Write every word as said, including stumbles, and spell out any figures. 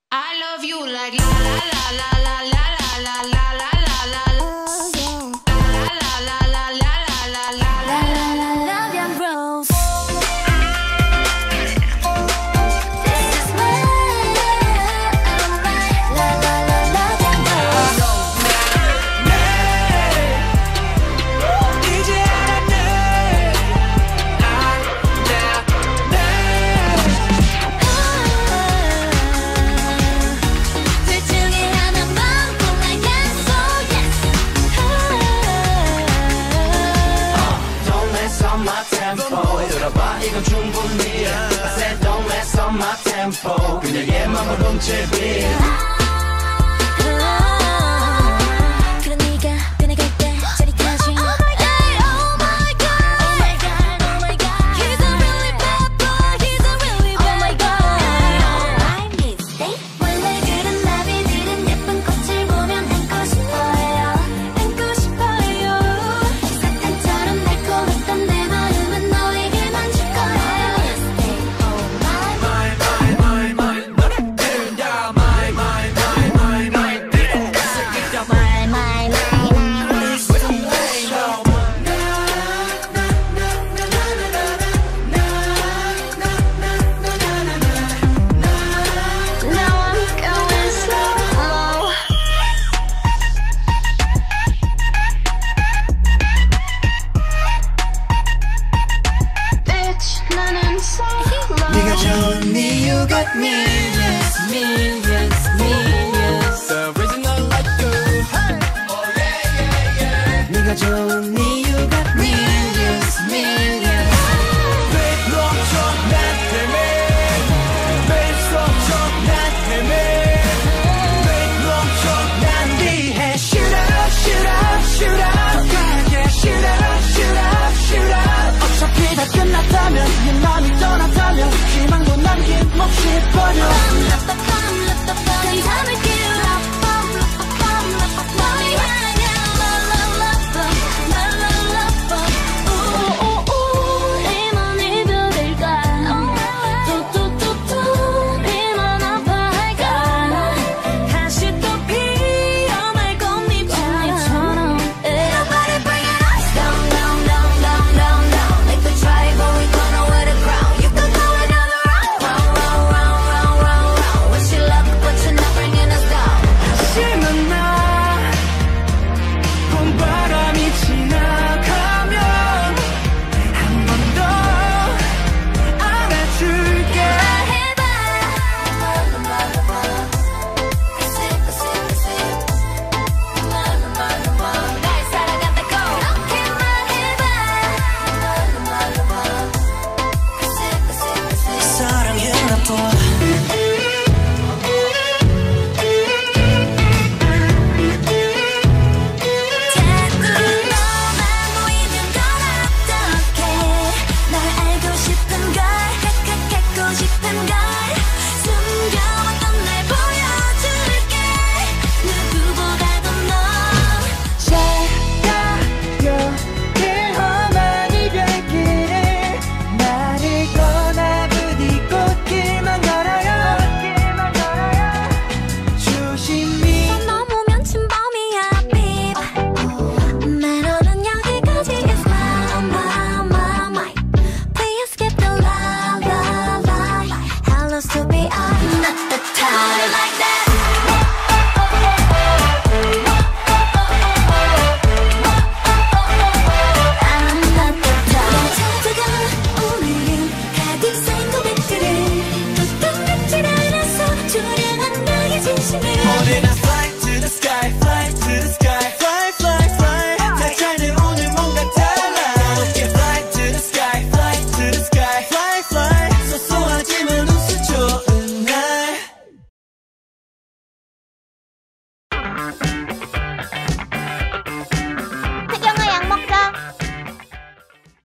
I love you like la la la la la la la la la la la la la la la la la la la love and rose. This is my la la la love and rose. 이제 알았네. 둘 중에 하나만 골라야겠어. Yes. Don't mess up my tempo. 들어봐 이건 충분히. I said don't mess up my tempo. 그냥 얘 맘을 훔칠 beat. 그런 네가 변해갈 때 짜릿하지. Oh my god, oh my god, oh my god, oh my god. He's a really bad boy, he's a really bad boy. Oh my god, my mistake. 원래 그런 나비들은 예쁜 꽃을 보면 안고 싶어요, 안고 싶어요. 사탕처럼 달콤했던 내 마음은 너에게만 줄 거예요. Stay oh my My my my my 너네들은 다 my my my my my 새끼가 my my my my my. Now I'm going slow. Bitch, 나는 slow. 네가 좋은 이유가 millions millions millions The reason I like you hey oh yeah yeah yeah 네가 좋은 이유가 millions millions 매일 넘쳐 나 때문에 매일 쏟쳐 나 때문에 매일 넘쳐 난 위해 Shoot up shoot up shoot up 더 강하게 Shoot up shoot up shoot up 어차피 다 끝났다면 네 맘이 떠났다면 희망도 남김없이 버려 Love the bomb, love the bomb. 감상을 끼워. Love bomb, love the bomb, love the bomb. 너를 향한 love, love, love bomb, love, love, love bomb. Ooh, ooh, ooh. 이만 이별일까? 또, 또, 또, 또. 이만 아파할까? 다시 또 피어날 꽃잎처럼. Nobody bring it us down, down, down, down, down, down. Like the tribe, but we gonna wear the crown. You can go another round, round, round, round, round, round, round. Wish you luck, but you're not bringing us down. 심한 나 봄바람이 지나가면 한 번 더 안아줄게 말해봐. 날 사랑한다고 그렇게 말해봐. 사랑해나 또 자꾸 너만 보이는 건 어떡해. 널 알고 싶은 걸, 깍깍 갖고 싶은 걸. 숨겨왔던 날 보여줄게. 누구보다도 넌 잘가요 그 험한 이별길을 나를 떠나 부디 꽃길만 걸어요 조심히 넘으면 침범이야, babe. 매너는 여기까지 is my, my, my, my. Please get the love, love, love. Hello, stupid.